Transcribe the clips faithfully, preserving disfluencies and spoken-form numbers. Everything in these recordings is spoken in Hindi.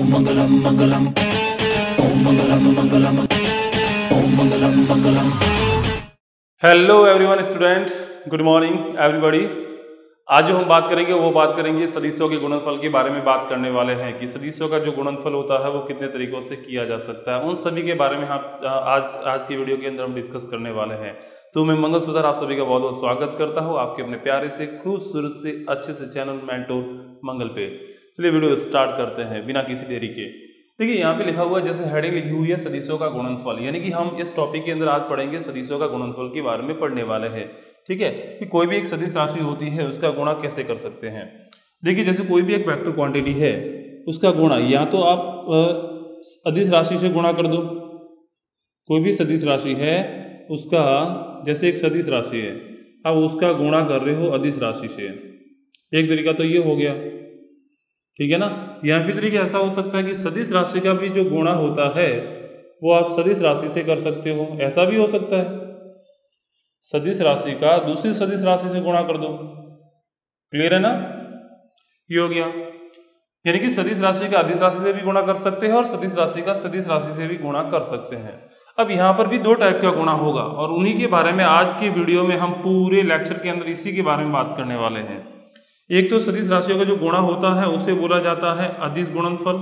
ओम मंगलम मंगलम ओम मंगलम मंगलम ओम मंगलम मंगलम। Hello everyone student, good morning everybody. आज जो हम बात करेंगे वो बात करेंगे सदिशों के गुणनफल के बारे में बात करने वाले हैं कि सदिशों का जो गुणनफल होता है वो कितने तरीकों से किया जा सकता है। उन सभी के बारे में हम आज आज की वीडियो के अंदर हम डिस्कस करने वाले हैं। तो मैं मंगलसूत्र आप सभी का बहुत बहुत स्वागत करता हूँ आपके अपने प्यारे से खूबसूरत से अच्छे से चैनल मेंटोर मंगल पे। चलिए वीडियो स्टार्ट करते हैं बिना किसी देरी के। देखिए यहाँ पे लिखा हुआ है, जैसे हेडिंग लिखी हुई है सदिशों का गुणनफल, यानी कि हम इस टॉपिक के अंदर आज पढ़ेंगे सदिशों का गुणनफल के बारे में पढ़ने वाले हैं। ठीक है, कि कोई भी एक सदिश राशि होती है उसका गुणा कैसे कर सकते हैं। देखिए जैसे कोई भी एक वेक्टर क्वांटिटी है उसका गुणा या तो आप अदिश राशि से गुणा कर दो। कोई भी सदिश राशि है उसका, जैसे एक सदिश राशि है, अब उसका गुणा कर रहे हो अदिश राशि से। एक तरीका तो ये हो गया, ठीक है ना। या फिर तरीका ऐसा हो सकता है कि सदिश राशि का भी जो गुणा होता है वो आप सदिश राशि से कर सकते हो, ऐसा भी हो सकता है। सदिश राशि का दूसरी सदिश राशि से गुणा कर दो, क्लियर है ना। ये हो गया, यानी कि सदिश राशि का अदिश राशि से भी गुणा कर सकते हैं और सदिश राशि का सदिश राशि से भी गुणा कर सकते हैं। अब यहाँ पर भी दो टाइप का गुणा होगा और उन्हीं के बारे में आज के वीडियो में हम पूरे लेक्चर के अंदर इसी के बारे में बात करने वाले हैं। एक तो सदिश राशियों का जो गुणा होता है उसे बोला जाता है अदिश गुणनफल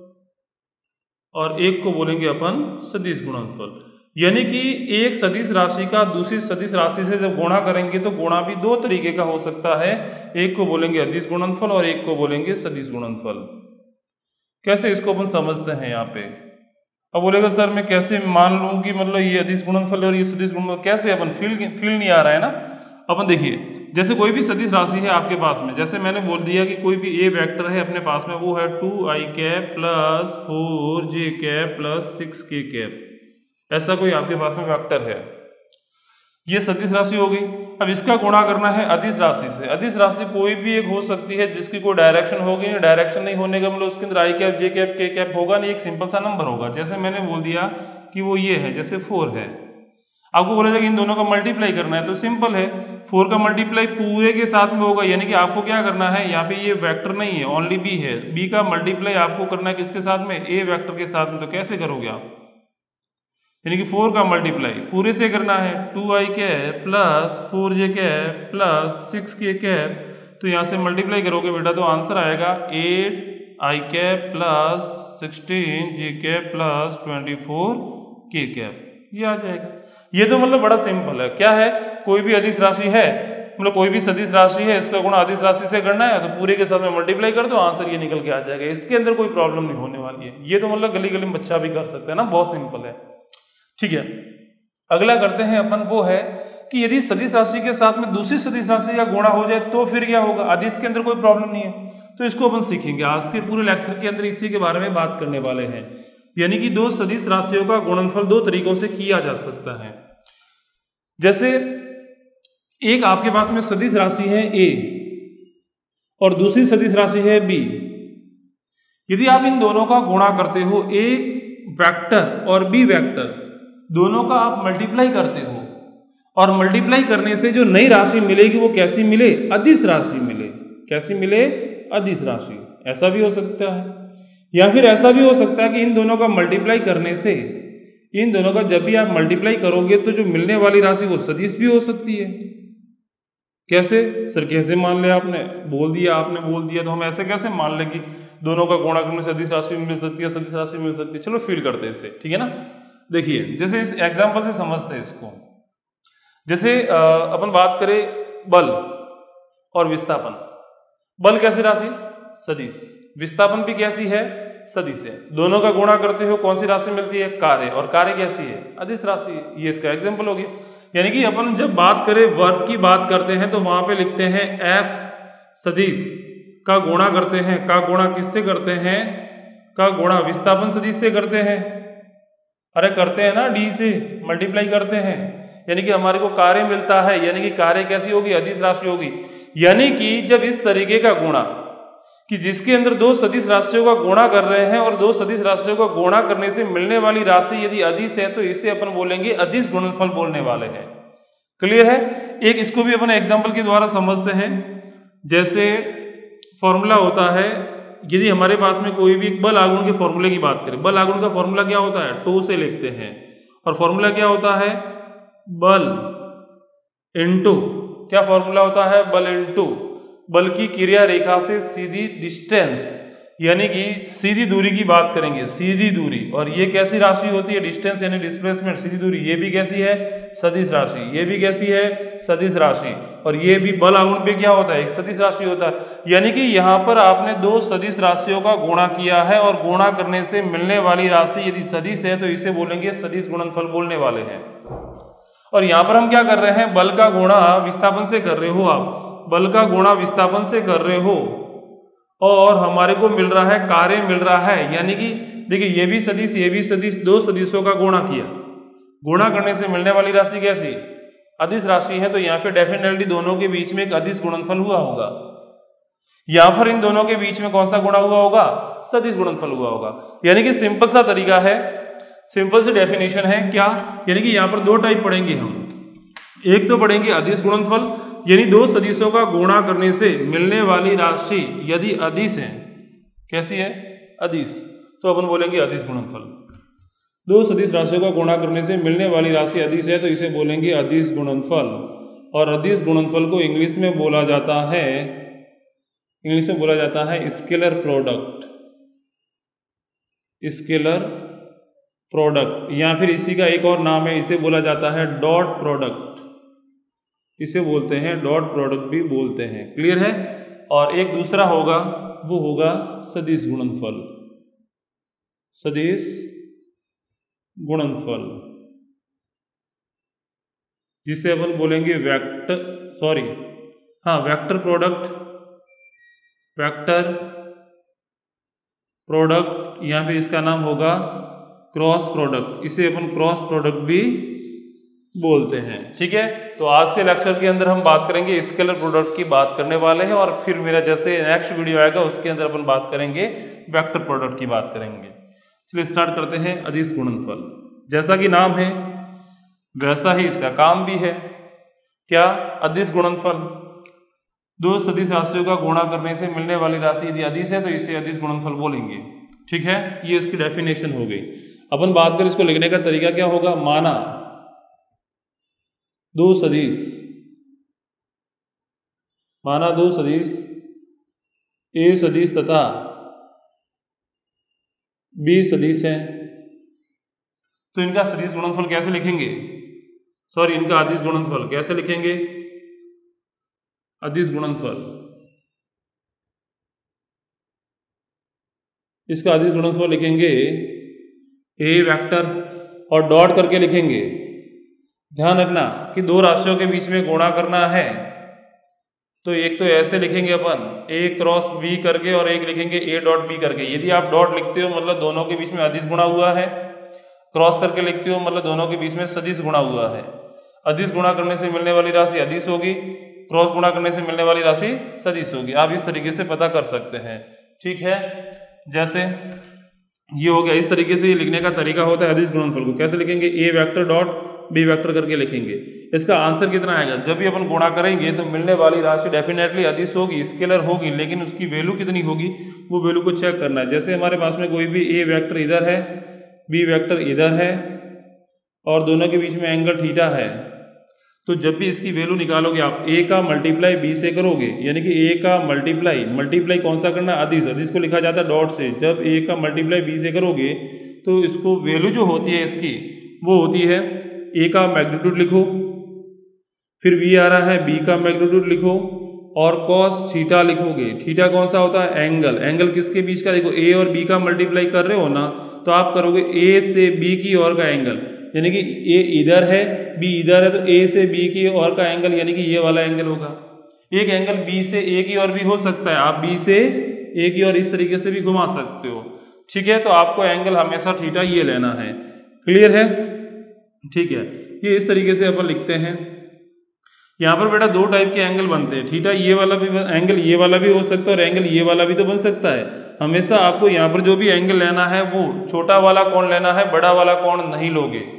और एक को बोलेंगे अपन सदिश गुणनफल। यानी कि एक सदिश राशि का दूसरी सदिश राशि से जब गुणा करेंगे तो गुणा भी दो तरीके का हो सकता है। एक को बोलेंगे अदिश गुणनफल और एक को बोलेंगे सदिश गुणनफल। कैसे इसको अपन समझते हैं यहाँ पे। अब बोलेगा सर मैं कैसे मान लूं कि मतलब ये अदिश गुणनफल और ये सदिश गुणनफल, कैसे अपन फील फील नहीं आ रहा है ना। अपन देखिए जैसे कोई भी सदिश राशि है आपके पास में, जैसे मैंने बोल दिया कि कोई भी ए वेक्टर है अपने पास में, वो है two I cap plus four J cap plus six K cap, ऐसा कोई आपके पास में वेक्टर है। ये सदिश राशि हो गई। अब इसका गुणा करना है अदिश राशि से। अदिश राशि कोई भी एक हो सकती है जिसकी कोई डायरेक्शन होगी नहीं, डायरेक्शन नहीं होने का मतलब उसके अंदर I cap J cap K cap होगा नहीं, एक सिंपल सा नंबर होगा। जैसे मैंने बोल दिया कि वो ये है, जैसे फोर है, आपको बोला जाएगा इन दोनों का मल्टीप्लाई करना है तो सिंपल है, फोर का मल्टीप्लाई पूरे के साथ में होगा। यानी कि आपको क्या करना है, यहाँ पे ये वेक्टर नहीं है, ओनली बी है, बी का मल्टीप्लाई आपको करना है किसके साथ में, ए वेक्टर के साथ में। तो कैसे करोगे आप, यानी कि फोर का मल्टीप्लाई पूरे से करना है, two I cap plus four J cap plus six K cap, तो यहाँ से मल्टीप्लाई करोगे बेटा तो आंसर आएगा eight I cap plus sixteen J cap plus twenty four K cap, ये आ जाएगा। ये तो मतलब बड़ा सिंपल है। क्या है, कोई भी अदिश राशि है, मतलब कोई भी सदिश राशि है, इसका गुणा अदिश राशि से करना है तो पूरे के साथ में मल्टीप्लाई कर दो, आंसर ये निकल के आ जाएगा। इसके अंदर कोई प्रॉब्लम नहीं होने वाली है। ये तो मतलब गली गली में बच्चा भी कर सकता है ना, बहुत सिंपल है। ठीक है, अगला करते हैं अपन, वो है कि यदि सदिश राशि के साथ में दूसरी सदिश राशि का गुणा हो जाए तो फिर क्या होगा। अदिश के अंदर कोई प्रॉब्लम नहीं है, तो इसको अपन सीखेंगे आज के पूरे लेक्चर के अंदर, इसी के बारे में बात करने वाले हैं। यानी कि दो सदिश राशियों का गुणनफल दो तरीकों से किया जा सकता है। जैसे एक आपके पास में सदिश राशि है ए और दूसरी सदिश राशि है बी। यदि आप इन दोनों का गुणा करते हो, एक वेक्टर और बी वेक्टर दोनों का आप मल्टीप्लाई करते हो और मल्टीप्लाई करने से जो नई राशि मिलेगी वो कैसी मिले, अदिश राशि मिले। कैसी मिले, अदिश राशि। ऐसा भी हो सकता है, या फिर ऐसा भी हो सकता है कि इन दोनों का मल्टीप्लाई करने से, इन दोनों का जब भी आप मल्टीप्लाई करोगे तो जो मिलने वाली राशि वो सदिश भी हो सकती है। कैसे सर, कैसे मान ले, आपने बोल दिया आपने बोल दिया तो हम ऐसे कैसे मान ले कि दोनों का गुणा करने से सदिश राशि मिल सकती है, सदिश राशि मिल सकती है। चलो फील करते हैं इससे, ठीक है ना। देखिए जैसे इस एग्जाम्पल से समझते हैं इसको। जैसे आ, अपन बात करें बल और विस्थापन। बल कैसी राशि, सदिश। विस्थापन भी कैसी है, सदिश है। दोनों का गुणा करते हो कौन सी राशि मिलती है, कार्य, और कार्य कैसी है, अदिश राशि है। ये इसका एग्जांपल हो गया। यानी कि अपन जब बात करें वर्ग की बात करते हैं तो वहां पे लिखते हैं एफ सदिश का गुणा करते हैं, का गुणा किससे करते हैं, का गुणा विस्थापन सदिश से करते हैं। अरे करते हैं ना, डी से मल्टीप्लाई करते हैं, यानी कि हमारे को कार्य मिलता है। यानी कि कार्य कैसी होगी, अदिश राशि होगी। यानी कि जब इस तरीके का गुणा कि जिसके अंदर दो सदिश राशियों का गुणा कर रहे हैं और दो सदिश राशियों का गुणा करने से मिलने वाली राशि यदि अदिश है तो इसे अपन बोलेंगे अदिश गुणनफल बोलने वाले हैं। क्लियर है। एक इसको भी अपन एग्जांपल के द्वारा समझते हैं। जैसे फॉर्मूला होता है यदि हमारे पास में कोई भी एक बल आघूर्ण के फॉर्मूले की बात करें, बल आघूर्ण का फॉर्मूला क्या होता है, टू से लिखते हैं, और फॉर्मूला क्या होता है, बल इनटू, क्या फॉर्मूला होता है, बल इनटू बल की क्रिया रेखा से सीधी डिस्टेंस, यानी कि सीधी दूरी की बात करेंगे, सीधी दूरी। और ये कैसी राशि होती है, डिस्टेंस यानी डिस्प्लेसमेंट, सीधी दूरी, ये भी कैसी है, सदिश राशि, ये भी कैसी है, सदिश राशि। और ये भी बल आघूर्ण पे क्या होता है, एक सदिश राशि होता है। यानी कि यहाँ पर आपने दो सदिश राशियों का गुणा किया है, और गुणा करने से मिलने वाली राशि यदि सदिश है तो इसे बोलेंगे सदिश गुणनफल बोलने वाले हैं। और यहाँ पर हम क्या कर रहे हैं, बल का गुणा विस्थापन से कर रहे हो, आप बल का गुणा विस्थापन से कर रहे हो, और हमारे को मिल रहा है कार्य मिल रहा है। यानी कि देखिए ये भी सदिश, ये भी सदिश, दो सदिशों का गुणा किया, गुणा करने से मिलने वाली राशि कैसी, अदिश राशि है। तो यहाँ पे डेफिनेटली दोनों के बीच में एक अदिश गुणनफल हुआ होगा, या फिर इन दोनों के बीच में कौन सा गुणा हुआ होगा, सदिश गुणनफल हुआ होगा। यानी कि सिंपल सा तरीका है, सिंपल सी डेफिनेशन है क्या, यानी कि यहाँ पर दो टाइप पढ़ेंगे हम। एक तो पढ़ेंगे अदिश गुणनफल, यानी दो सदिशों का गुणा करने से मिलने वाली राशि यदि अदिश है, कैसी है, अदिश, तो अपन बोलेंगे अदिश गुणनफल। दो सदिश राशियों का गुणा करने से मिलने वाली राशि अदिश है तो इसे बोलेंगे अदिश गुणनफल। और अदिश गुणनफल को इंग्लिश में बोला जाता है, इंग्लिश में बोला जाता है स्केलर प्रोडक्ट, स्केलर प्रोडक्ट, या फिर इसी का एक और नाम है, इसे बोला जाता है डॉट प्रोडक्ट, इसे बोलते हैं डॉट प्रोडक्ट भी बोलते हैं। क्लियर है। और एक दूसरा होगा, वो होगा सदिश गुणनफल, सदिश गुणनफल, जिसे अपन बोलेंगे वेक्टर, सॉरी हाँ वेक्टर प्रोडक्ट, वेक्टर प्रोडक्ट, या फिर इसका नाम होगा क्रॉस प्रोडक्ट, इसे अपन क्रॉस प्रोडक्ट भी बोलते हैं। ठीक है। तो आज के लेक्चर के अंदर हम बात करेंगे स्केलर प्रोडक्ट की बात करने वाले हैं, और फिर मेरा जैसे नेक्स्ट वीडियो आएगा उसके अंदर अपन बात करेंगे वेक्टर प्रोडक्ट की बात करेंगे। चलिए स्टार्ट करते हैं। अदिश गुणनफल, जैसा कि नाम है वैसा ही इसका काम भी है। क्या, अदिश गुणनफल, दो सदिश राशियों का गुणा करने से मिलने वाली राशि यदि अदिश है तो इसे अदिश गुणनफल बोलेंगे। ठीक है, ये इसकी डेफिनेशन हो गई। अपन बात करें इसको लिखने का तरीका क्या होगा। माना दो सदिश, माना दो सदिश ए सदिश तथा बी सदिश है, तो इनका सदिश गुणनफल कैसे लिखेंगे, सॉरी इनका अदिश गुणनफल कैसे लिखेंगे, अदिश गुणनफल, इसका अदिश गुणनफल लिखेंगे ए वेक्टर और डॉट करके लिखेंगे। ध्यान रखना कि दो राशियों के बीच में गुणा करना है तो एक तो ऐसे लिखेंगे अपन ए क्रॉस बी करके, और एक लिखेंगे ए डॉट बी करके। यदि आप डॉट लिखते हो मतलब दोनों के बीच में अदिश गुणा हुआ है, क्रॉस करके लिखते हो मतलब दोनों के बीच में सदिश गुणा हुआ है। अदिश गुणा करने से मिलने वाली राशि अदिश होगी, क्रॉस गुणा करने से मिलने वाली राशि सदिश होगी। आप इस तरीके से पता कर सकते हैं। ठीक है, जैसे ये हो गया, इस तरीके से ये लिखने का तरीका होता है। अदिश गुणनफल को कैसे लिखेंगे, A vector dot B vector करके लिखेंगे। इसका आंसर कितना आएगा, जब भी अपन गुणा करेंगे तो मिलने वाली राशि डेफिनेटली अदिश होगी, स्केलर होगी, लेकिन उसकी वैल्यू कितनी होगी वो वैल्यू को चेक करना है। जैसे हमारे पास में कोई भी ए वेक्टर इधर है, बी वेक्टर इधर है, और दोनों के बीच में एंगल थीटा है, तो जब भी इसकी वैल्यू निकालोगे आप ए का मल्टीप्लाई बी से करोगे, यानी कि ए का मल्टीप्लाई, मल्टीप्लाई कौन सा करना, अदिश, अदिश को लिखा जाता है डॉट से। जब ए का मल्टीप्लाई बी से करोगे तो इसको वैल्यू जो होती है इसकी वो होती है ए का मैग्नीट्यूड लिखो, फिर बी आ रहा है बी का मैग्नीट्यूड लिखो, और कॉस थीटा लिखोगे। थीटा कौन सा होता है, एंगल। एंगल किसके बीच का, देखो ए और बी का मल्टीप्लाई कर रहे हो ना, तो आप करोगे ए से बी की ओर का एंगल, यानी कि ए इधर है बी इधर है, तो ए से बी की ओर का एंगल यानी कि ये वाला एंगल होगा। एक एंगल बी से ए की ओर भी हो सकता है, आप बी से ए की ओर इस तरीके से भी घुमा सकते हो। ठीक है, तो आपको एंगल हमेशा थीटा ये लेना है। क्लियर है, ठीक है, ये इस तरीके से अपन लिखते हैं। यहाँ पर बेटा दो टाइप के एंगल बनते हैं, थीटा ये वाला भी, एंगल ये वाला भी हो सकता है और एंगल ये वाला भी तो बन सकता है। हमेशा आपको यहाँ पर जो भी एंगल लेना है वो छोटा वाला कोण लेना है, बड़ा वाला कोण नहीं लोगे।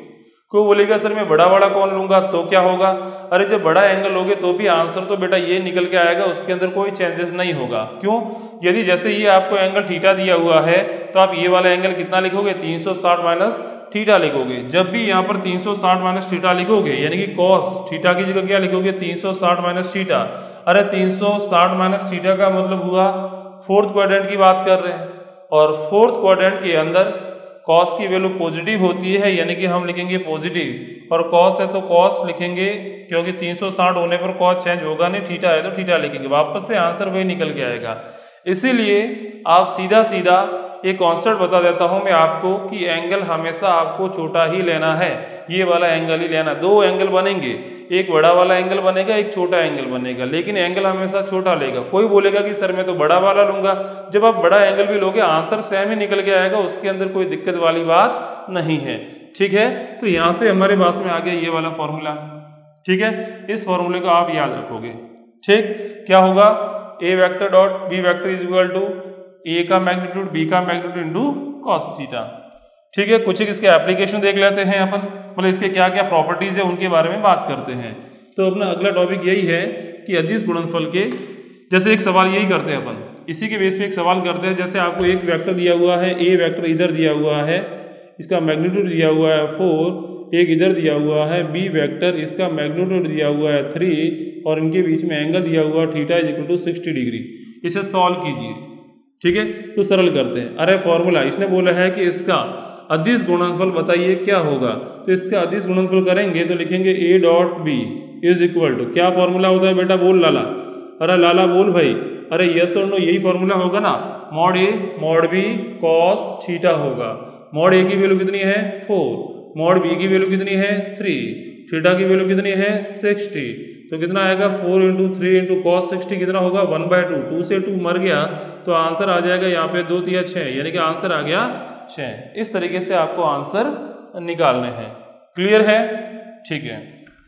कोई बोलेगा सर मैं बड़ा वाला कौन लूंगा तो क्या होगा? अरे जब बड़ा एंगल लोगे तो भी आंसर तो बेटा ये निकल के आएगा, उसके अंदर कोई चेंजेस नहीं होगा। क्यों? यदि जैसे ये आपको एंगल थीटा दिया हुआ है तो आप ये वाला एंगल कितना लिखोगे? तीन सौ साठ माइनस थीटा लिखोगे। जब भी यहाँ पर तीन सौ साठ माइनस थीटा लिखोगे यानी कि कॉस थीटा की जगह क्या लिखोगे? तीन सौ साठ माइनस थीटा। अरे तीन सौ साठ माइनस थीटा का मतलब हुआ फोर्थ क्वाड्रेंट की बात कर रहे हैं, और फोर्थ क्वाड्रेंट के अंदर कॉस की वैल्यू पॉजिटिव होती है यानी कि हम लिखेंगे पॉजिटिव, और कॉस है तो कॉस लिखेंगे क्योंकि तीन सौ साठ होने पर कॉस चेंज होगा नहीं, थीटा है तो थीटा लिखेंगे, वापस से आंसर वही निकल के आएगा। इसीलिए आप सीधा सीधा एक कॉन्सेप्ट बता देता हूं मैं आपको कि एंगल हमेशा आपको छोटा ही लेना है, ये वाला एंगल ही लेना। दो एंगल बनेंगे, एक बड़ा वाला एंगल बनेगा, एक छोटा एंगल बनेगा, लेकिन एंगल हमेशा छोटा लेगा। कोई बोलेगा कि सर मैं तो बड़ा वाला लूंगा, जब आप बड़ा एंगल भी लोगे आंसर सेम ही निकल के आएगा, उसके अंदर कोई दिक्कत वाली बात नहीं है। ठीक है, तो यहां से हमारे पास में आ गया ये वाला फॉर्मूला। ठीक है, इस फॉर्मूले को आप याद रखोगे। ठीक, क्या होगा? A vector dot B vector is equal to A का मैग्नीट्यूड बी का मैग्नीट्यूड इनटू कॉस थीटा। ठीक है, कुछ इसके एप्लीकेशन देख लेते हैं अपन, मतलब इसके क्या क्या प्रॉपर्टीज है उनके बारे में बात करते हैं। तो अपना अगला टॉपिक यही है कि अदिश गुणनफल के, जैसे एक सवाल यही करते हैं अपन, इसी के बेस पे एक सवाल करते हैं। जैसे आपको एक वेक्टर दिया हुआ है, ए वेक्टर इधर दिया हुआ है, इसका मैग्नीट्यूड दिया हुआ है फोर, एक इधर दिया हुआ है बी वेक्टर, इसका मैग्नीट्यूड दिया हुआ है थ्री, और इनके बीच में एंगल दिया हुआ है theta is equal to sixty degree. इसे सॉल्व कीजिए। ठीक है, तो सरल करते हैं। अरे फॉर्मूला इसने बोला है कि इसका अदिश गुणनफल बताइए क्या होगा, तो इसका अदिश गुणनफल करेंगे तो लिखेंगे A dot B is equal to, क्या फॉर्मूला होता है बेटा? बोल लाला। अरे लाला बोल भाई। अरे यस और नो यही फॉर्मूला होगा ना, mod A mod B cos theta होगा। मॉड ए की वैल्यू कितनी है? फोर, मॉड बी की वैल्यू कितनी है? थ्री, थीटा की वैल्यू कितनी है? सिक्सटी। तो कितना आएगा? Four into three into cos sixty कितना होगा? One by two. टू से टू मर गया तो आंसर आ जाएगा यहाँ पे दो तिया छः, यानी कि आंसर आ गया छः। इस तरीके से आपको आंसर निकालने हैं। क्लियर है? ठीक है,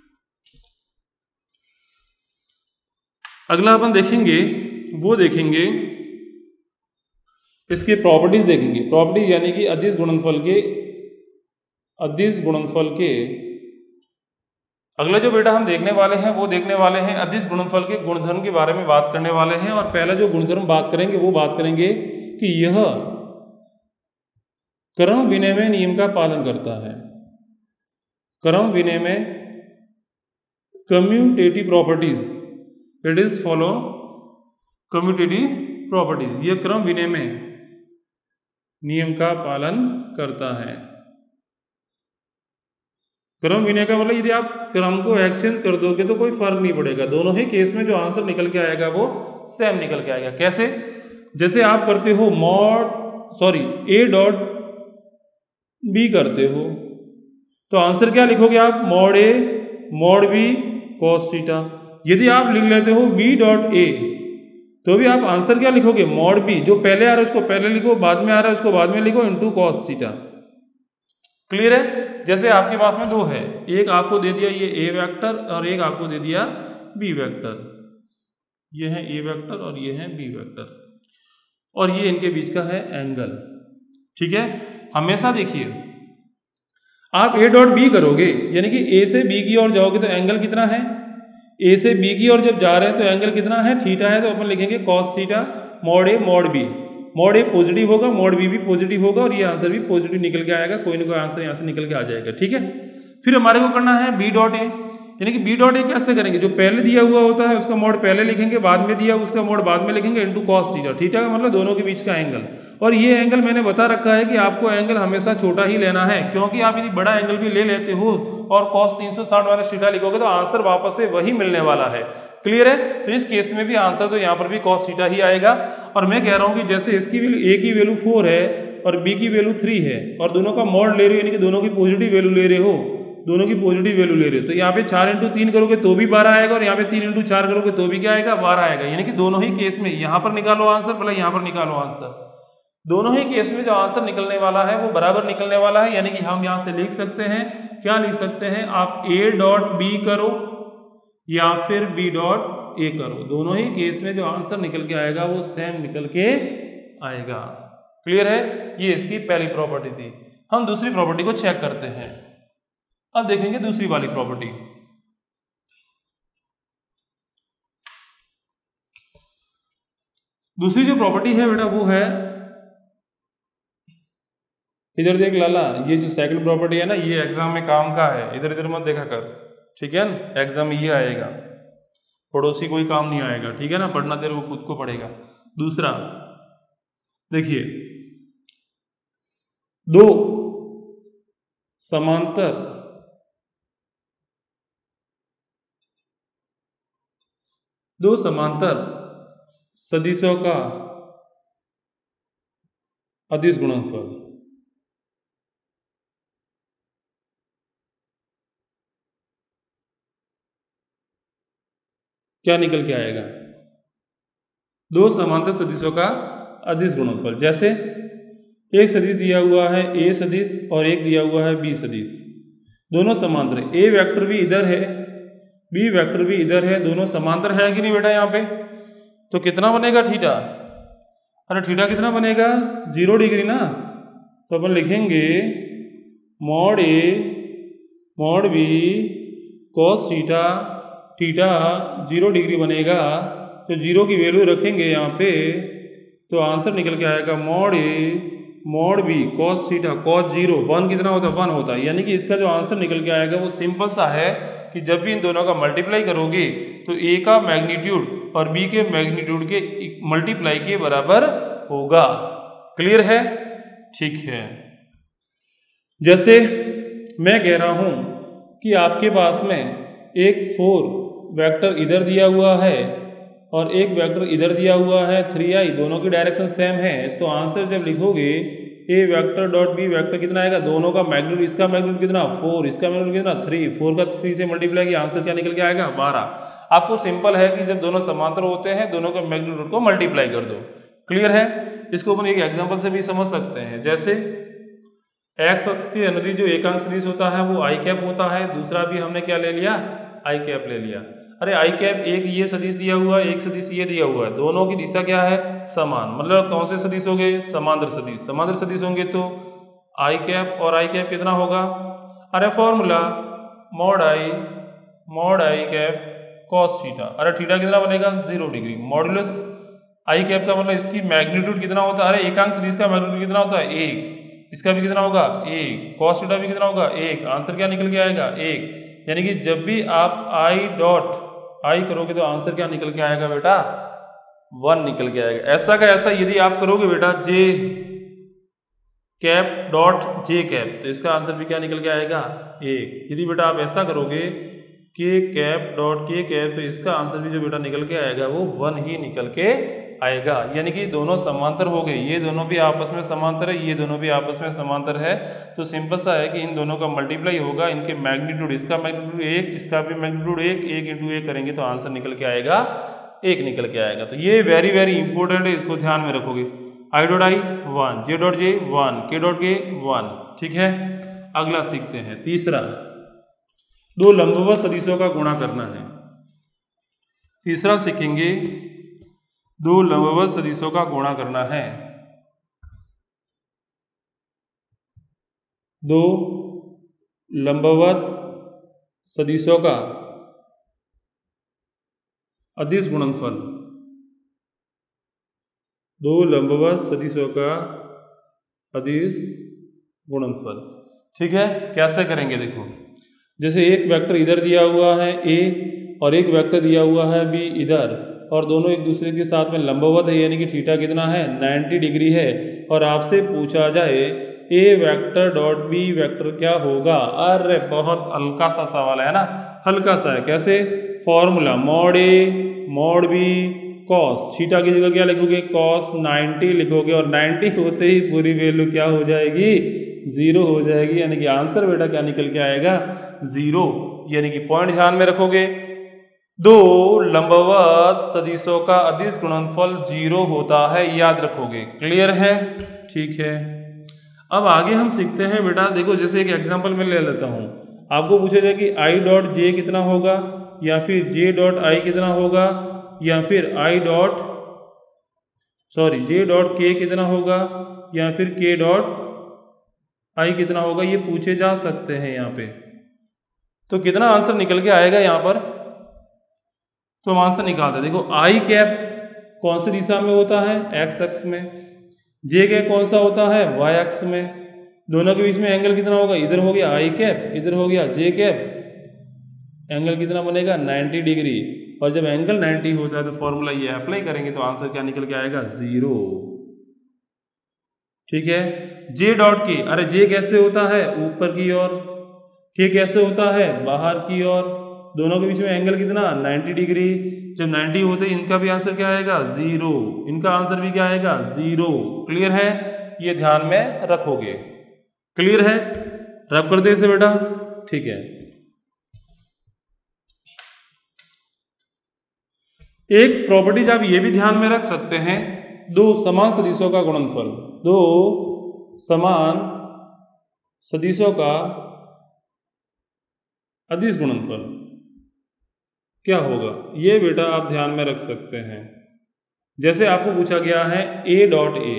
अगला अपन देखेंगे, वो देखेंगे इसके प्रॉपर्टीज देखेंगे। प्रॉपर्टीज यानी कि अदिश गुणनफल के, अदिश गुणनफल के अगला जो बेटा हम देखने वाले हैं वो देखने वाले हैं अदिश गुणनफल के गुणधर्म के बारे में बात करने वाले हैं। और पहला जो गुणधर्म बात करेंगे वो बात करेंगे कि यह क्रम विनिमय नियम का पालन करता है। क्रम विनिमय commutative properties, it is follow commutative properties, यह क्रम विनिमय नियम का पालन करता है। क्रम विनय का मतलब यदि आप क्रम को एक्सचेंज कर दोगे तो कोई फर्क नहीं पड़ेगा, दोनों ही केस में जो आंसर निकल के आएगा वो सेम निकल के आएगा। कैसे? जैसे आप करते हो mod sorry A dot B करते हो तो आंसर क्या लिखोगे आप? Mod A mod B cos theta. यदि आप लिख लेते हो बी डॉट ए तो भी आप आंसर क्या लिखोगे? मॉड बी, जो पहले आ रहा है उसको पहले लिखो, बाद में आ रहा है उसको बाद में लिखो, इनटू कॉस थीटा। क्लियर है? जैसे आपके पास में दो है, एक आपको दे दिया ये ए वेक्टर और एक आपको दे दिया बी वेक्टर, ये है ए वेक्टर और ये है बी वेक्टर, और ये इनके बीच का है एंगल। ठीक है, हमेशा देखिए आप ए डॉट बी करोगे यानी कि ए से बी की ओर जाओगे तो एंगल कितना है? ए से बी की ओर जब जा रहे हैं तो एंगल कितना है? थीटा है, तो अपन लिखेंगे cos theta mod A mod B. Mod A positive होगा, मॉड बी भी पॉजिटिव होगा, और ये आंसर भी पॉजिटिव निकल के आएगा, कोई ना कोई आंसर यहाँ से निकल के आ जाएगा। ठीक है, फिर हमारे को करना है बी डॉट ए, यानी कि बी डॉट ए कैसे करेंगे? जो पहले दिया हुआ होता है उसका मोड पहले लिखेंगे, बाद में दिया उसका मोड बाद में लिखेंगे, इनटू कॉस थीटा। थीटा का मतलब दोनों के बीच का एंगल, और ये एंगल मैंने बता रखा है कि आपको एंगल हमेशा छोटा ही लेना है, क्योंकि आप यदि बड़ा एंगल भी ले लेते हो और कॉस तीन सौ साठ माइनस थीटा लिखोगे तो आंसर वापस से वही मिलने वाला है। क्लियर है? तो इस केस में भी आंसर तो यहाँ पर भी कॉस थीटा ही आएगा। और मैं कह रहा हूँ कि जैसे इसकी वैल्यू ए की वैल्यू फोर है और बी की वैल्यू थ्री है और दोनों का मॉड ले रहे हो, यानी कि दोनों की पॉजिटिव वैल्यू ले रहे हो, दोनों की पॉजिटिव वैल्यू ले रहे हो, तो यहाँ पे चार इंटू तीन करोगे तो भी बारह आएगा, और यहाँ पे तीन इंटू चार करोगे तो भी क्या आएगा? बारह आएगा। यानी कि दोनों ही केस में यहाँ पर निकालो आंसर, भले यहाँ पर निकालो आंसर, दोनों ही केस में जो आंसर निकलने वाला है वो बराबर निकलने वाला है। यानी कि हम यहाँ से लिख सकते हैं, क्या लिख सकते हैं? आप ए डॉट बी करो या फिर बी डॉट ए करो, दोनों ही केस में जो आंसर निकल के आएगा वो सेम निकल के आएगा। क्लियर है? ये इसकी पहली प्रॉपर्टी थी। हम दूसरी प्रॉपर्टी को चेक करते हैं। अब देखेंगे दूसरी वाली प्रॉपर्टी। दूसरी जो प्रॉपर्टी है बेटा वो है, इधर देख लाला, ये जो सेकंड प्रॉपर्टी है ना, ये एग्जाम में काम का है, इधर इधर मत देखा कर, ठीक है ना। एग्जाम में ये आएगा, पड़ोसी कोई काम नहीं आएगा, ठीक है ना। पढ़ना तेरे को खुद को पड़ेगा। दूसरा देखिए, दो समांतर दो समांतर सदिशों का अदिश गुणनफल। क्या निकल के आएगा? दो समांतर सदिशों का अदिश गुणनफल। जैसे एक सदिश दिया हुआ है ए सदिश और एक दिया हुआ है बी सदिश, दोनों समांतर है। ए वेक्टर भी इधर है, बी वेक्टर भी इधर है, दोनों समांतर है कि नहीं बेटा यहाँ पे? तो कितना बनेगा थीटा? अरे थीटा कितना बनेगा? जीरो डिग्री ना। तो अपन लिखेंगे mod A mod B cos theta, theta zero degree बनेगा। तो जीरो की वैल्यू रखेंगे यहाँ पे, तो आंसर निकल के आएगा mod A mod B cos theta cos zero. One कितना होता है? वन होता है। यानी कि इसका जो आंसर निकल के आएगा वो सिंपल सा है कि जब भी इन दोनों का मल्टीप्लाई करोगे तो ए का मैग्नीट्यूड और बी के मैग्नीट्यूड के मल्टीप्लाई के बराबर होगा। क्लियर है? ठीक है। जैसे मैं कह रहा हूं कि आपके पास में एक फोर वेक्टर इधर दिया हुआ है और एक वेक्टर इधर दिया हुआ है, थ्री आई, दोनों की डायरेक्शन सेम है। तो आंसर जब लिखोगे A vector dot B vector कितना आएगा? दोनों का मैग्नीट्यूड, इसका मैग्नीट्यूड कितना? फोर, इसका मैग्नीट्यूड कितना? थ्री। फोर का थ्री से मल्टीप्लाई किया, आंसर क्या निकल के आएगा? बारह। आपको सिंपल है कि जब दोनों समांतर होते हैं दोनों के मैग्नीट्यूड को मल्टीप्लाई कर दो। क्लियर है? इसको अपन एक एग्जाम्पल से भी समझ सकते हैं। जैसे एक्स अक्ष के अनुदिश जो एकांक सदिश होता है वो आई कैप होता है, दूसरा भी हमने क्या ले लिया? आई कैप ले लिया। अरे आई कैप, एक ये सदिश दिया हुआ है, एक सदिश ये दिया हुआ है, दोनों की दिशा क्या है? समान। मतलब कौन से सदिश हो गए? समांतर सदिश। समांतर सदिश होंगे तो आई कैप और आई कैप कितना होगा? अरे formula mod I mod I cap cos theta. अरे थीटा कितना बनेगा? Zero degree. Modulus I cap का मतलब इसकी मैग्नीट्यूड कितना होता है? अरे एकांक सदिश का मैग्नीट्यूड कितना होता है? एक। इसका भी कितना होगा? एक। कॉस थीटा भी कितना होगा? एक। आंसर क्या निकल के आएगा? एक। यानी कि जब भी आप आई डॉट आई करोगे तो आंसर क्या निकल के आएगा बेटा? वन निकल के आएगा। ऐसा का ऐसा यदि आप करोगे बेटा J cap dot J cap, तो इसका आंसर भी क्या निकल के आएगा? एक। यदि बेटा आप ऐसा करोगे के कैप डॉट के कैप, तो इसका आंसर भी जो बेटा निकल के आएगा वो वन ही निकल के आएगा। यानी कि दोनों समांतर हो गए, ये दोनों भी आपस में समांतर है, ये दोनों भी आपस में समांतर है। तो सिंपल सा है कि इन दोनों का मल्टीप्लाई होगा, इनके मैग्नीट्यूड, इसका मैग्नीट्यूड एक, इसका भी मैग्नीट्यूड एक, एक इंटू एक करेंगे तो आंसर निकल के आएगा एक निकल के आएगा। तो ये वेरी वेरी इंपॉर्टेंट है, इसको ध्यान में रखोगे। I dot I one, J dot J one, K dot K one. ठीक है, अगला सीखते हैं तीसरा, दो लंबवत सदिशों का गुणा करना है। तीसरा सीखेंगे दो लंबवत सदिशों का गुणा करना है। दो लंबवत सदिशों का अदिश गुणनफल। दो लंबवत सदिशों का अदिश गुणनफल। ठीक है, कैसे करेंगे देखो। जैसे एक वेक्टर इधर दिया हुआ है ए और एक वेक्टर दिया हुआ है बी इधर, और दोनों एक दूसरे के साथ में लंबवत है, यानी कि थीटा कितना है? नब्बे डिग्री है। और आपसे पूछा जाए A vector dot B vector क्या होगा? अरे बहुत हल्का सा सवाल है ना, हल्का सा है। कैसे? Formula mod A mod B cos theta की जगह क्या लिखोगे? कॉस नब्बे लिखोगे, और नब्बे होते ही पूरी वैल्यू क्या हो जाएगी? जीरो हो जाएगी। यानी कि आंसर बेटा क्या निकल के आएगा? जीरो। यानी कि पॉइंट ध्यान में रखोगे, दो लंबवत सदिशों का अदिश गुणनफल जीरो होता है, याद रखोगे। क्लियर है? ठीक है। अब आगे हम सीखते हैं बेटा, देखो जैसे एक एग्जांपल मैं ले लेता हूं। आपको पूछा जाए कि आई डॉट जे कितना होगा, या फिर जे डॉट आई कितना होगा, या फिर I dot sorry J dot K कितना होगा, या फिर के डॉट आई कितना होगा, ये पूछे जा सकते हैं यहाँ पे। तो कितना आंसर निकल के आएगा यहाँ पर, तो हम आंसर निकालते हैं। देखो आई कैप कौन सी दिशा में होता है, एक्स अक्ष में। जे कैप कौन सा होता है, वाई अक्ष में। दोनों के बीच में एंगल कितना होगा, इधर हो गया आई कैप, इधर हो गया जे कैप। एंगल कितना बनेगा, नब्बे डिग्री। और जब एंगल नब्बे होता है तो फॉर्मूला ये अप्लाई करेंगे तो आंसर क्या निकल के आएगा, जीरो। ठीक है। जे डॉट के, अरे जे कैसे होता है, ऊपर की ओर। के कैसे होता है, बाहर की ओर। दोनों के बीच में एंगल कितना, नब्बे डिग्री। जब नब्बे होते हैं इनका भी आंसर क्या आएगा, जीरो। इनका आंसर भी क्या आएगा, जीरो। क्लियर है, ये ध्यान में रखोगे। क्लियर है, रब कर दे इसे बेटा। ठीक है। एक प्रॉपर्टीज आप ये भी ध्यान में रख सकते हैं, दो समान सदिशों का गुणनफल, दो समान सदिशों का अदिश गुणनफल क्या होगा, ये बेटा आप ध्यान में रख सकते हैं। जैसे आपको पूछा गया है a डॉट ए,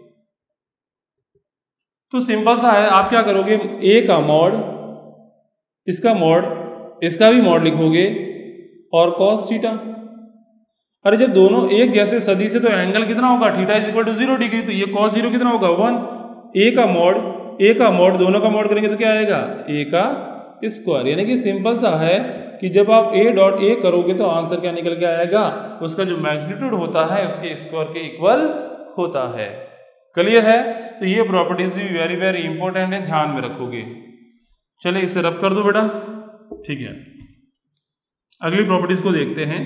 तो सिंपल सा है, आप क्या करोगे, a का मॉड, इसका मॉड, इसका भी मॉड लिखोगे और कॉस थीटा। अरे जब दोनों एक जैसे सदिश है तो एंगल कितना होगा, theta is equal to zero degree, तो ये कॉस जीरो कितना होगा, वन। a का मॉड, a का मॉड, दोनों का मॉड करेंगे तो क्या आएगा, a का स्क्वायर। यानी कि सिंपल सा है कि जब आप a डॉट ए करोगे तो आंसर क्या निकल के आएगा, उसका जो मैग्नीट्यूड होता है उसके स्क्वायर के इक्वल होता है। क्लियर है, तो ये प्रॉपर्टीज भी वेरी वेरी इंपॉर्टेंट है, ध्यान में रखोगे। चले इसे रब कर दो बेटा। ठीक है, अगली प्रॉपर्टीज को देखते हैं।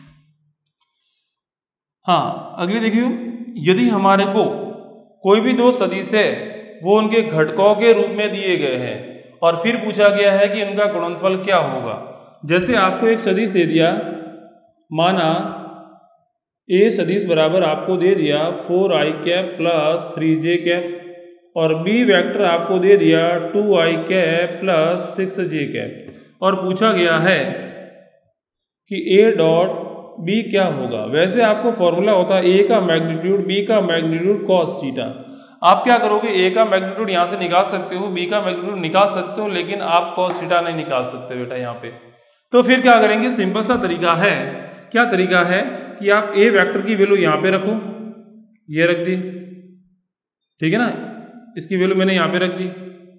हाँ, अगली देखियो, यदि हमारे को कोई भी दो सदिश है वो उनके घटकों के रूप में दिए गए हैं और फिर पूछा गया है कि उनका गुणनफल क्या होगा। जैसे आपको एक सदिश दे दिया, माना ए सदिश बराबर आपको दे दिया four I cap plus three J cap और बी वेक्टर आपको दे दिया two I cap plus six J cap और पूछा गया है कि ए डॉट बी क्या होगा। वैसे आपको फॉर्मूला होता है ए का मैग्नीट्यूड बी का मैग्नीट्यूड कॉस थीटा। आप क्या करोगे, ए का मैग्नीट्यूड यहाँ से निकाल सकते हो, बी का मैग्नीट्यूड निकाल सकते हो, लेकिन आप कॉस थीटा नहीं निकाल सकते बेटा यहाँ पे। तो फिर क्या करेंगे, सिंपल सा तरीका है। क्या तरीका है कि आप ए वेक्टर की वैल्यू यहाँ पे रखो, ये रख दी, ठीक है ना, इसकी वैल्यू मैंने यहाँ पे रख दी,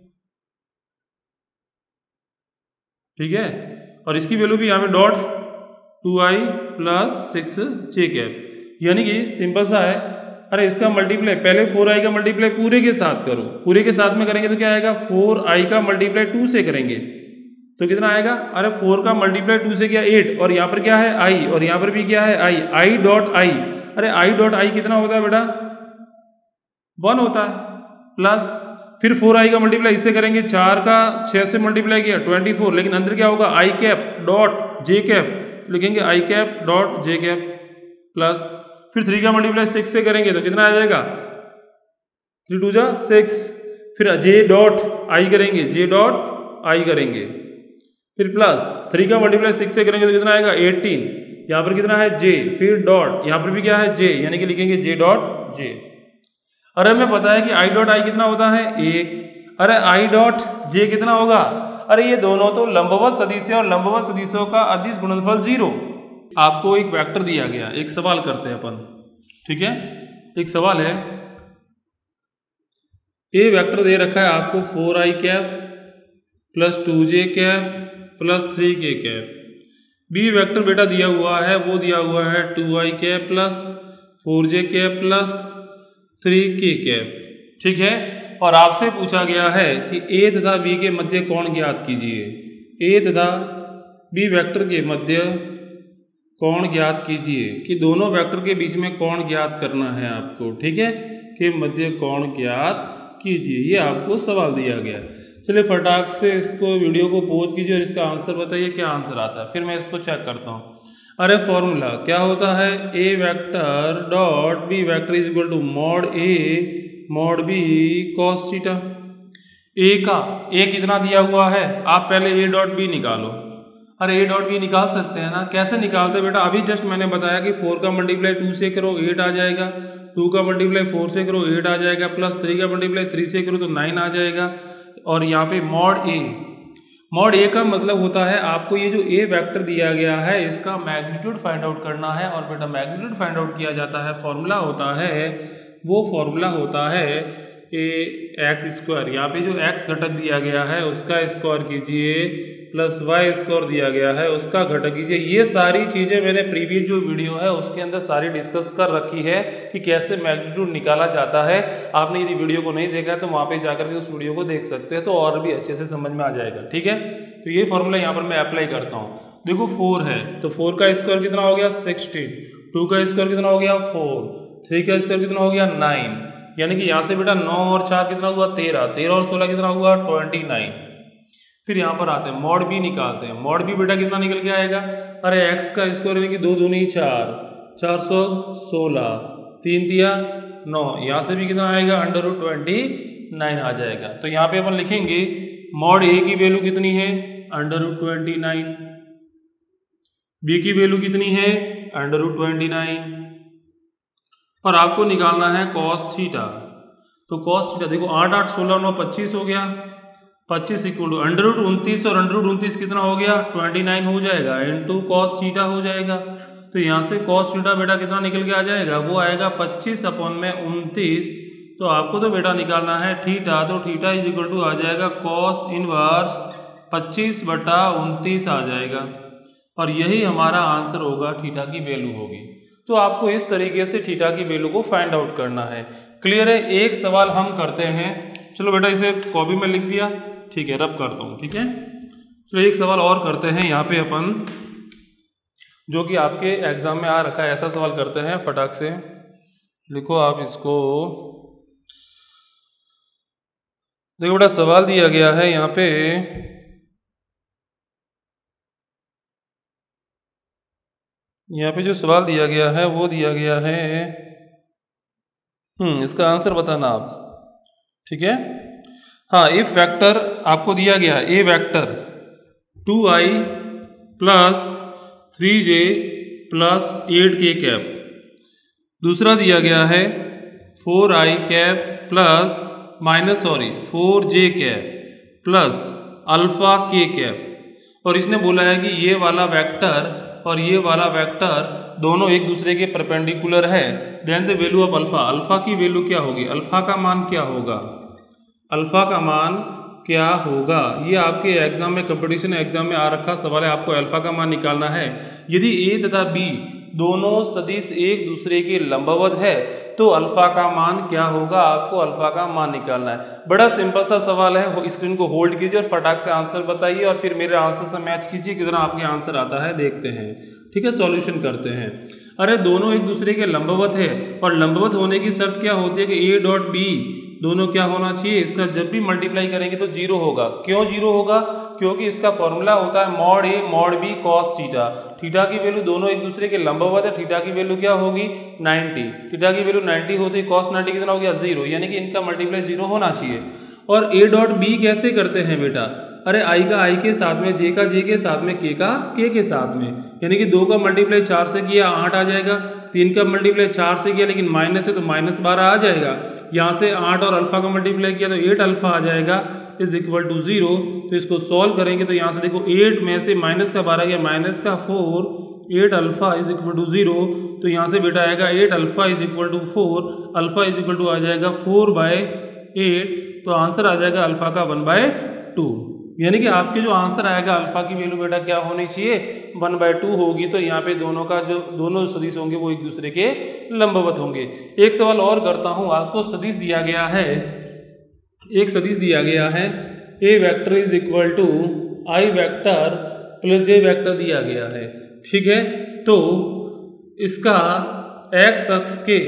ठीक है, और इसकी वैल्यू भी यहाँ पे dot two I plus six J cap. यानी कि सिंपल सा है, अरे इसका मल्टीप्लाई पहले फोर आई का मल्टीप्लाई पूरे के साथ करो, पूरे के साथ में करेंगे तो क्या आएगा, फोर आई का मल्टीप्लाई टू से करेंगे तो कितना आएगा, अरे फोर का मल्टीप्लाई टू से क्या एट, और यहाँ पर क्या है आई, और यहाँ पर भी क्या है आई, आई डॉट आई। अरे आई डॉट आई कितना होता है बेटा, वन होता है, प्लस फिर फोर आई का मल्टीप्लाई इससे करेंगे, चार का छः से मल्टीप्लाई किया ट्वेंटी फोर, लेकिन अंदर क्या होगा I cap dot J cap, लिखेंगे I cap dot J cap, plus फिर थ्री का मल्टीप्लाई सिक्स से करेंगे तो कितना आ जाएगा, थ्री टू जा सिक्स, फिर जे डॉट आई करेंगे, जे डॉट आई करेंगे, फिर प्लस थ्री का मल्टीप्लाई सिक्स से करेंगे तो कितना आएगा एटीन, यहाँ पर कितना है जे, फिर डॉट यहाँ पर भी क्या है जे, यानी कि लिखेंगे जे डॉट जे। अरे हमें पता है कि आई डॉट आई कितना होता है एक, अरे आई डॉट जे कितना होगा, अरे ये दोनों तो लंबवत सदिश है और लंबवत सदिशों का अदिश गुणनफल जीरो। आपको एक वेक्टर दिया गया, एक सवाल करते हैं अपन, ठीक है, एक सवाल है, ए वेक्टर दे रखा है आपको four I cap plus two J cap plus three K cap, B vector बेटा दिया हुआ है, वो दिया हुआ है two I cap plus four J cap plus three K cap, ठीक है, और आपसे पूछा गया है कि ए तथा बी के मध्य कोण ज्ञात कीजिए। ए तथा बी वेक्टर के मध्य कोण ज्ञात कीजिए, कि दोनों वेक्टर के बीच में कोण ज्ञात करना है आपको, ठीक है, के मध्य कोण ज्ञात कीजिए, ये आपको सवाल दिया गया। चलिए फटाक से इसको वीडियो को पॉज कीजिए और इसका आंसर बताइए क्या आंसर आता है, फिर मैं इसको चेक करता हूँ। अरे फॉर्मूला क्या होता है, A vector dot B vector is equal to mod A mod B cos theta. A का ए कितना दिया हुआ है, आप पहले ए डॉट बी निकालो। अरे ए डॉट बी निकाल सकते हैं ना, कैसे निकालते बेटा, अभी जस्ट मैंने बताया कि फोर का मल्टीप्लाई टू से करो एट आ जाएगा, टू का मल्टीप्लाई फोर से करो एट आ जाएगा, प्लस थ्री का मल्टीप्लाई थ्री से करो तो नाइन आ जाएगा, और यहाँ पे मॉड ए, मॉड ए का मतलब होता है आपको ये जो ए वेक्टर दिया गया है इसका मैग्नीट्यूड फाइंड आउट करना है, और बेटा मैग्नीट्यूड फाइंड आउट किया जाता है, फॉर्मूला होता है, वो फॉर्मूला होता है ए एक्स स्क्वायर। यहाँ पे जो एक्स घटक दिया गया है उसका स्क्वायर कीजिए, प्लस वाई स्क्वायर दिया गया है उसका घटक कीजिए। ये सारी चीज़ें मैंने प्रीवियस जो वीडियो है उसके अंदर सारी डिस्कस कर रखी है कि कैसे मैग्नीट्यूड निकाला जाता है। आपने यदि वीडियो को नहीं देखा है तो वहाँ पे जाकर के उस वीडियो को देख सकते हैं, तो और भी अच्छे से समझ में आ जाएगा। ठीक है, तो ये फॉर्मूला यहाँ पर मैं अप्लाई करता हूँ। देखो फोर है तो फोर का स्क्वायर कितना हो गया सिक्सटीन, टू का स्क्वायर कितना हो गया फोर, थ्री का स्क्वायर कितना हो गया नाइन, यानी कि यहाँ से बेटा नौ और चार कितना हुआ तेरह, तेरह और सोलह कितना हुआ ट्वेंटी नाइन। फिर यहाँ पर आते हैं मॉड बी निकालते हैं। मॉड बी बेटा कितना निकल के आएगा, अरे एक्स का स्क्वायर यानी कि दो दूनी चार, चार सौ सोलह, तीन दिया नौ, यहाँ से भी कितना आएगा अंडर रूट ट्वेंटी नाइन आ जाएगा। तो यहाँ पे अपन लिखेंगे मॉड ए की वैल्यू कितनी है under root twenty nine, B की वैल्यू कितनी है अंडर रूट ट्वेंटी नाइन, और आपको निकालना है कॉस थीटा। तो कॉस थीटा देखो आठ आठ सोलह नौ पच्चीस हो गया, पच्चीस इक्वल टू अंडर रूट उनतीस, और अंडर रूट उनतीस कितना हो गया ट्वेंटी नाइन हो जाएगा, इनटू कॉस थीटा हो जाएगा। तो यहाँ से कॉस थीटा बेटा कितना निकल के आ जाएगा, वो आएगा पच्चीस अपॉन में उनतीस। तो आपको तो बेटा निकालना है थीटा, तो थीटा इज इक्वल टू आ जाएगा कॉस इनवर्स पच्चीस बटा उनतीस आ जाएगा, और यही हमारा आंसर होगा, थीटा की वैल्यू होगी। तो आपको इस तरीके से थीटा की वैल्यू को फाइंड आउट करना है। क्लियर है। एक सवाल हम करते हैं, चलो बेटा इसे कॉपी में लिख दिया, ठीक है, रब करता हूँ, ठीक है। चलो एक सवाल और करते हैं यहाँ पे अपन, जो कि आपके एग्जाम में आ रखा है, ऐसा सवाल करते हैं, फटाक से लिखो आप इसको। देखो बेटा सवाल दिया गया है यहाँ पे, यहाँ पे जो सवाल दिया गया है वो दिया गया है, हम्म इसका आंसर बताना आप, ठीक है। हाँ, इफ वेक्टर आपको दिया गया A vector two I plus three J plus eight K cap, दूसरा दिया गया है four I cap plus minus sorry four J cap plus alpha K cap, और इसने बोला है कि ये वाला वेक्टर और ये वाला वेक्टर दोनों एक दूसरे के परपेंडिकुलर है, then the value of alpha, alpha की वैल्यू क्या होगी, अल्फा का मान क्या होगा, अल्फा का मान क्या होगा। ये आपके एग्जाम में, कंपटीशन एग्जाम में आ रखा सवाल है, आपको अल्फा का मान निकालना है। यदि ए तथा बी दोनों सदिश एक दूसरे के लंबवत है तो अल्फा का मान क्या होगा, आपको अल्फा का मान निकालना है। बड़ा सिंपल सा सवाल है, स्क्रीन को होल्ड कीजिए और फटाक से आंसर बताइए, और फिर मेरे आंसर से मैच कीजिए कितना आपके आंसर आता है, देखते हैं, ठीक है। सॉल्यूशन करते हैं। अरे दोनों एक दूसरे के लंबवत है, और लंबवत होने की शर्त क्या होती है कि ए डॉट बी दोनों क्या होना चाहिए, इसका जब भी मल्टीप्लाई करेंगे तो जीरो होगा। क्यों जीरो होगा, क्योंकि इसका फॉर्मूला होता है mod A mod B cos theta. Theta की वैल्यू दोनों एक दूसरे के लंबवत है, थीटा की वैल्यू क्या होगी नाइन्टी, थीटा की वैल्यू नाइन्टी होती है, कॉस नाइन्टी कितना हो गया जीरो, यानी कि इनका मल्टीप्लाई जीरो होना चाहिए। और ए डॉट बी कैसे करते हैं बेटा, अरे आई का आई के साथ में, जे का जे के साथ में, के का के के साथ में, यानी कि दो का मल्टीप्लाई चार से किया आठ आ जाएगा, तीन का मल्टीप्लाई चार से किया लेकिन माइनस है तो माइनस बारह आ जाएगा, यहाँ से आठ और अल्फा का मल्टीप्लाई किया तो एट अल्फा आ जाएगा इज इक्वल टू जीरो। तो इसको सॉल्व करेंगे तो यहाँ से देखो एट में से माइनस का बारह गया माइनस का four, eight alpha is equal to zero. तो यहाँ से बेटा आएगा eight alpha is equal to four, alpha is equal to आ जाएगा फोर बाय एट, तो आंसर आ जाएगा अल्फा का वन बाय टू। यानी कि आपके जो आंसर आएगा अल्फा की वैल्यू बेटा क्या होनी चाहिए, वन बाय टू होगी। तो यहाँ पे दोनों का जो दोनों सदिश होंगे वो एक दूसरे के लंबवत होंगे। एक सवाल और करता हूँ, आपको सदिश दिया गया है, एक सदिश दिया गया है A vector is equal to I vector plus J vector दिया गया है, ठीक है। तो इसका एक्स अक्ष के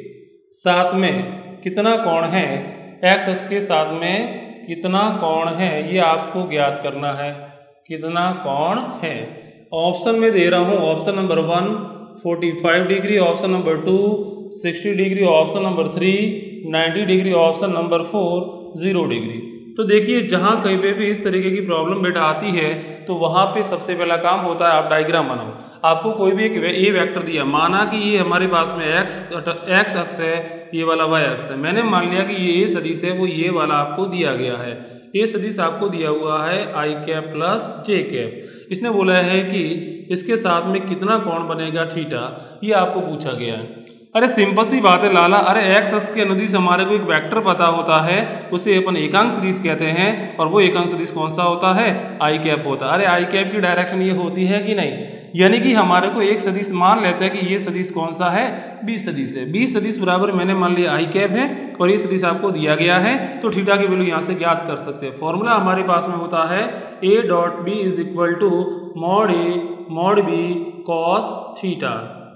साथ में कितना कोण है, एक्स अक्ष के साथ में कितना कोण है ये आपको ज्ञात करना है, कितना कोण है। ऑप्शन में दे रहा हूँ, option number one forty five degree, option number two sixty degree, option number three ninety degree, option number four zero degree. तो देखिए जहाँ कहीं पे भी इस तरीके की प्रॉब्लम बेटा आती है तो वहाँ पे सबसे पहला काम होता है आप डायग्राम बनाओ। आपको कोई भी एक ए वेक्टर दिया, माना कि ये हमारे पास में एक्स एक्स अक्ष है, ये वाला वाई अक्ष है, मैंने मान लिया कि ये ए सदिश है, वो ये वाला आपको दिया गया है, ए सदिश आपको दिया हुआ है I cap plus J cap. इसने बोला है कि इसके साथ में कितना कोण बनेगा थीटा, ये आपको पूछा गया है। अरे सिंपल सी बात है लाला, अरे एक्स अक्ष के अनुदिश हमारे को एक वेक्टर पता होता है, उसे अपन एकांक सदिश कहते हैं, और वो एकांक सदिश कौन सा होता है, आई कैप होता है। अरे आई कैप की डायरेक्शन ये होती है कि नहीं, यानी कि हमारे को एक सदिश मान लेते हैं कि ये सदिश कौन सा है, बी सदिश है। बी सदिश बराबर मैंने मान लिया आई कैप है और ये सदिश आपको दिया गया है, तो थीटा की वैल्यू यहाँ से ज्ञात कर सकते हैं। फॉर्मूला हमारे पास में होता है A dot B is equal to mod A mod B cos theta.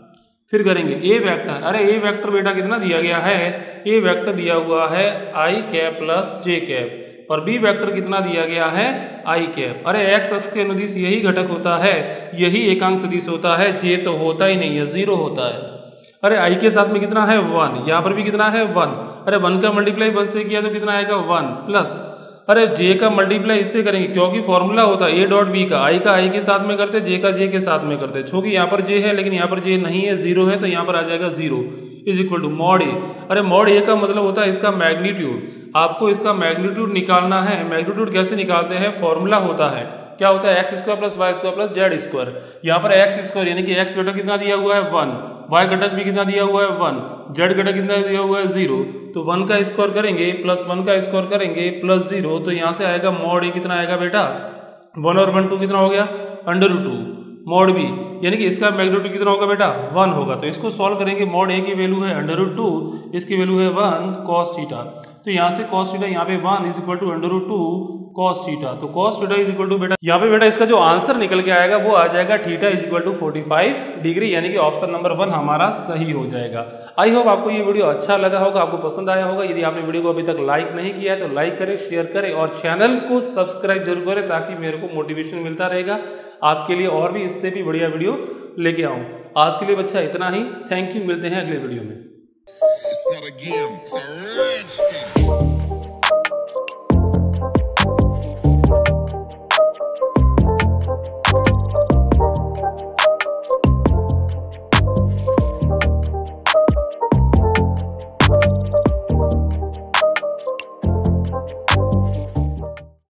फिर करेंगे ए वेक्टर, अरे ए वेक्टर बेटा कितना दिया गया है, ए वेक्टर दिया हुआ है I cap plus J cap, और बी वेक्टर कितना दिया गया है, आई कैप। अरे एक्स अक्ष के अनुदिश यही घटक होता है, यही एकांक सदिश होता है, जे तो होता ही नहीं है, जीरो होता है। अरे आई के साथ में कितना है, वन, यहाँ पर भी कितना है, वन। अरे वन का मल्टीप्लाई वन से किया तो कितना आएगा, वन प्लस, अरे जे का मल्टीप्लाई इससे करेंगे क्योंकि फॉर्मूला होता है ए डॉट बी का, आई का आई के साथ में करते, जे का जे के साथ में करते, क्योंकि यहाँ पर जे है लेकिन यहाँ पर जे नहीं है, जीरो है, तो यहाँ पर आ जाएगा zero is equal to mod A. अरे मॉड ए का मतलब होता है इसका मैग्नीट्यूड, आपको इसका मैग्नीट्यूड निकालना है। मैग्नीट्यूड कैसे निकालते हैं, फॉर्मूला होता है, क्या होता है, X square plus Y square plus Z square. यहाँ पर एक्स स्क्वायर यानी कि एक्स घटक कितना दिया हुआ है, वन, वाई घटक भी कितना दिया हुआ है, वन, जेड घटक कितना दिया हुआ है, जीरो, तो वन का स्क्वायर करेंगे प्लस वन का स्क्वायर करेंगे प्लस जीरो, तो यहाँ से आएगा मॉड ए कितना आएगा बेटा, वन और वन टू कितना हो गया, under root two mod B, यानी कि इसका मैग्नीट्यूड कितना होगा बेटा, वन होगा। तो इसको सॉल्व करेंगे, मॉड ए की वैल्यू है अंडर रूट टू, इसकी वैल्यू है वन कॉस थीटा, तो यहाँ से cos थीटा यहाँ पे one is equal to under root two cos theta, तो cos theta is equal to बेटा यहाँ पे बेटा इसका जो आंसर निकल के आएगा वो आ जाएगा theta is equal to forty five degree, यानी कि ऑप्शन नंबर वन हमारा सही हो जाएगा। आई होप आपको ये वीडियो अच्छा लगा होगा, आपको पसंद आया होगा। यदि आपने वीडियो को अभी तक लाइक नहीं किया है तो लाइक करें, शेयर करें और चैनल को सब्सक्राइब जरूर करें, ताकि मेरे को मोटिवेशन मिलता रहेगा आपके लिए और भी इससे भी बढ़िया वीडियो लेके आऊँ। आज के लिए बच्चा इतना ही, थैंक यू, मिलते हैं अगले वीडियो में। It's not a game, it's a rich thing.